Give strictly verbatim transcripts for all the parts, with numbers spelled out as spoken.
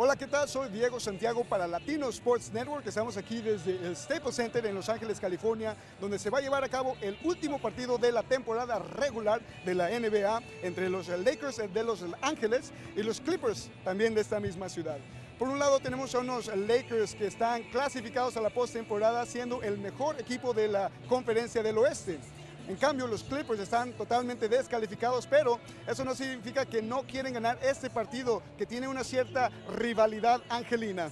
Hola, ¿qué tal? Soy Diego Santiago para Latino Sports Network. Estamos aquí desde el Staples Center en Los Ángeles, California, donde se va a llevar a cabo el último partido de la temporada regular de la N B A entre los Lakers de Los Ángeles y los Clippers también de esta misma ciudad. Por un lado tenemos a unos Lakers que están clasificados a la postemporada siendo el mejor equipo de la Conferencia del Oeste. En cambio, los Clippers están totalmente descalificados, pero eso no significa que no quieren ganar este partido, que tiene una cierta rivalidad angelina.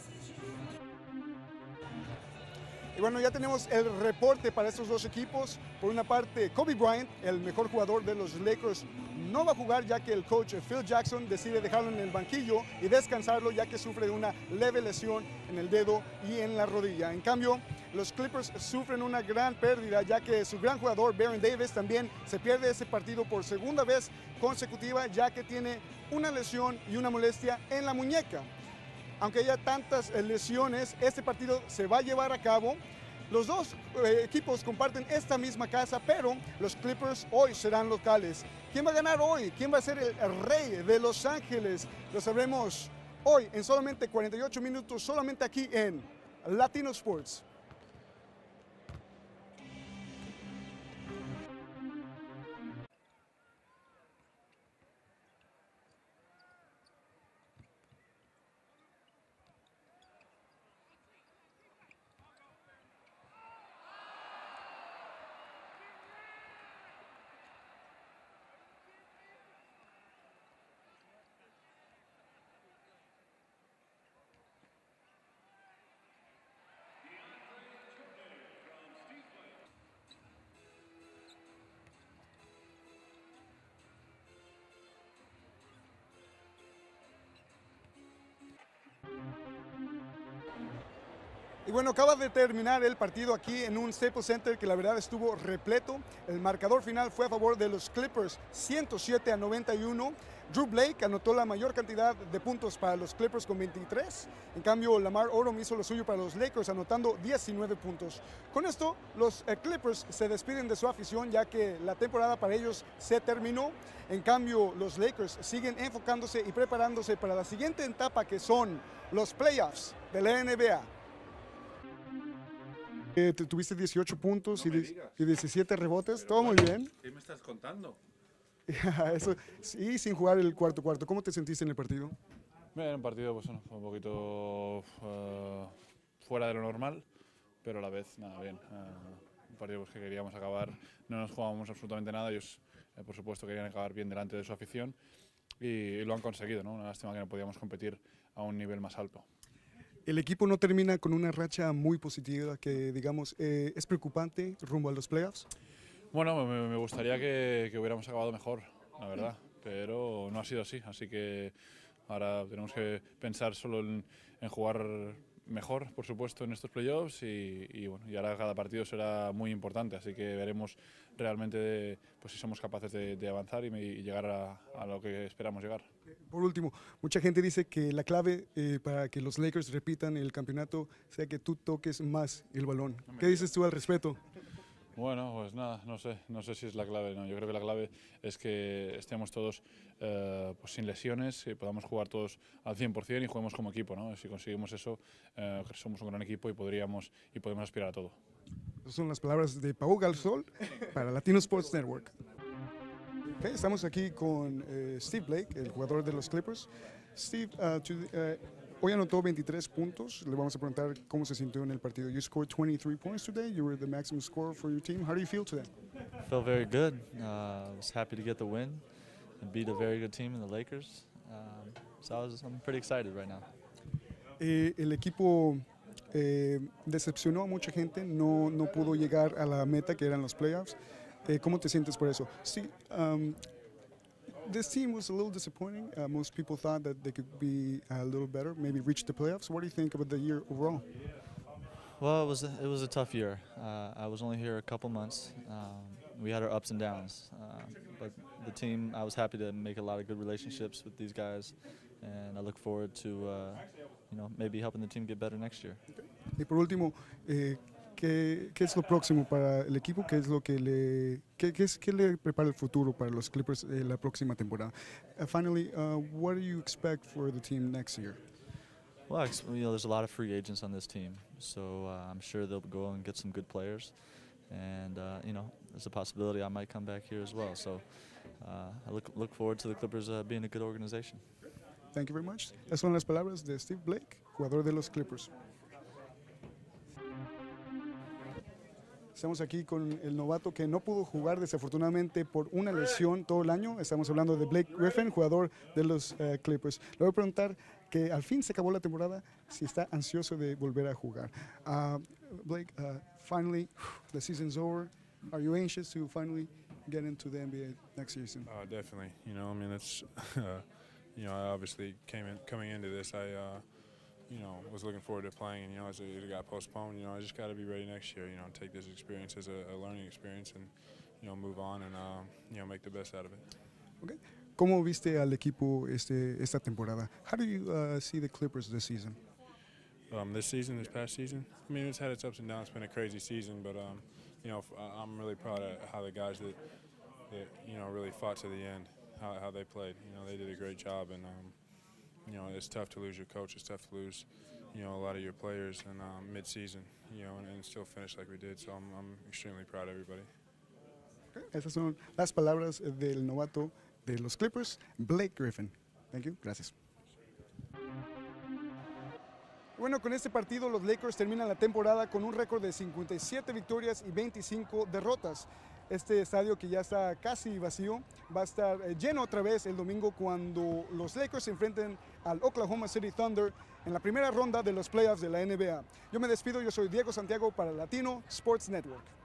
Y bueno, ya tenemos el reporte para estos dos equipos. Por una parte, Kobe Bryant, el mejor jugador de los Lakers, no va a jugar ya que el coach Phil Jackson decide dejarlo en el banquillo y descansarlo ya que sufre de una leve lesión en el dedo y en la rodilla. En cambio, los Clippers sufren una gran pérdida ya que su gran jugador Baron Davis también se pierde ese partido por segunda vez consecutiva ya que tiene una lesión y una molestia en la muñeca. Aunque haya tantas lesiones, este partido se va a llevar a cabo. Los dos eh, equipos comparten esta misma casa, pero los Clippers hoy serán locales. ¿Quién va a ganar hoy? ¿Quién va a ser el rey de Los Ángeles? Lo sabremos hoy en solamente cuarenta y ocho minutos, solamente aquí en Latino Sports. Y bueno, acaba de terminar el partido aquí en un Staples Center que la verdad estuvo repleto. El marcador final fue a favor de los Clippers, ciento siete a noventa y uno. Drew Blake anotó la mayor cantidad de puntos para los Clippers con veintitrés. En cambio, Lamar Odom hizo lo suyo para los Lakers anotando diecinueve puntos. Con esto, los eh, Clippers se despiden de su afición ya que la temporada para ellos se terminó. En cambio, los Lakers siguen enfocándose y preparándose para la siguiente etapa que son los playoffs de la N B A. Eh, tuviste dieciocho puntos no y, y diecisiete rebotes, todo muy bien. ¿Qué me estás contando? Eso, y sin jugar el cuarto cuarto, ¿cómo te sentiste en el partido? Bien, un partido pues, bueno, fue un poquito uh, fuera de lo normal, pero a la vez, nada, bien. Uh, un partido pues, que queríamos acabar, no nos jugábamos absolutamente nada, ellos eh, por supuesto querían acabar bien delante de su afición y, y lo han conseguido, ¿no? Una lástima que no podíamos competir a un nivel más alto. El equipo no termina con una racha muy positiva que, digamos, eh, es preocupante rumbo a los playoffs. Bueno, me, me gustaría que, que hubiéramos acabado mejor, la verdad, pero no ha sido así, así que ahora tenemos que pensar solo en, en jugar mejor, por supuesto, en estos playoffs y, y, bueno, y ahora cada partido será muy importante, así que veremos realmente de, pues, si somos capaces de, de avanzar y, y llegar a, a lo que esperamos llegar. Por último, mucha gente dice que la clave eh, para que los Lakers repitan el campeonato sea que tú toques más el balón. No ¿Qué dices tú al respecto? Bueno, pues nada, no sé, no sé si es la clave, no. Yo creo que la clave es que estemos todos eh, pues sin lesiones, que podamos jugar todos al cien por cien y juguemos como equipo, ¿no? Si conseguimos eso, eh, somos un gran equipo y podríamos y podemos aspirar a todo. Esas son las palabras de Pau Gasol para Latino Sports Network. Okay, estamos aquí con eh, Steve Blake, el jugador de los Clippers. Steve, uh, to, uh, hoy anotó veintitrés puntos. Le vamos a preguntar cómo se sintió en el partido. You scored twenty-three points today. You were the maximum scorer for your team. How do you feel today? I felt very good. Uh, I was happy to get the win and beat a very good team in the Lakers. Um, so I was, I'm pretty excited right now. Eh, el equipo eh, decepcionó a mucha gente. No, no pudo llegar a la meta que eran los playoffs. Eh, ¿Cómo te sientes por eso? Sí, um, this team was a little disappointing. Uh, most people thought that they could be a little better, maybe reach the playoffs. What do you think about the year overall? Well, it was a, it was a tough year. Uh, I was only here a couple months. Um, we had our ups and downs, uh, but the team, I was happy to make a lot of good relationships with these guys, and I look forward to uh, you know, maybe helping the team get better next year. Y por último, eh, ¿qué, ¿qué es lo próximo para el equipo? ¿Qué es lo que le, qué, qué es, qué le prepara el futuro para los Clippers eh, la próxima temporada? Uh, finally, uh, what do you expect for the team next year? Well, ex- you know, there's a lot of free agents on this team, so uh, I'm sure they'll go and get some good players, and uh, you know, there's a possibility I might come back here as well. So uh, I look look forward to the Clippers uh, being a good organization. Thank you very much. Esas son las palabras de Steve Blake, jugador de los Clippers. Estamos aquí con el novato que no pudo jugar desafortunadamente por una lesión todo el año. Estamos hablando de Blake Griffin, jugador de los uh, Clippers. Le voy a preguntar que al fin se acabó la temporada, si está ansioso de volver a jugar. Uh, Blake, uh, finally, the season's over. Are you anxious to finally get into the N B A next season? Uh, definitely. You know, I mean, it's, uh, you know, I obviously came in, coming into this, I, uh, you know, was looking forward to playing, and, you know, as it got postponed, you know, I just got to be ready next year, you know, take this experience as a, a learning experience and, you know, move on and, um, you know, make the best out of it. Okay. ¿Cómo viste al equipo este, esta temporada? How do you uh, see the Clippers this season? Um, this season, this past season, I mean, it's had its ups and downs. It's been a crazy season, but, um, you know, I'm really proud of how the guys that, that you know, really fought to the end, how, how they played. You know, they did a great job, and, um, you know, it's tough to lose your coach. It's tough to lose, you know, a lot of your players in um, mid-season, you know, and, and still finish like we did. So I'm, I'm extremely proud of everybody. Okay. Esas son las palabras del novato de los Clippers, Blake Griffin. Thank you. Gracias. Bueno, con este partido los Lakers terminan la temporada con un récord de cincuenta y siete victorias y veinticinco derrotas. Este estadio, que ya está casi vacío, va a estar lleno otra vez el domingo cuando los Lakers se enfrenten al Oklahoma City Thunder en la primera ronda de los playoffs de la N B A. Yo me despido, yo soy Diego Santiago para Latino Sports Network.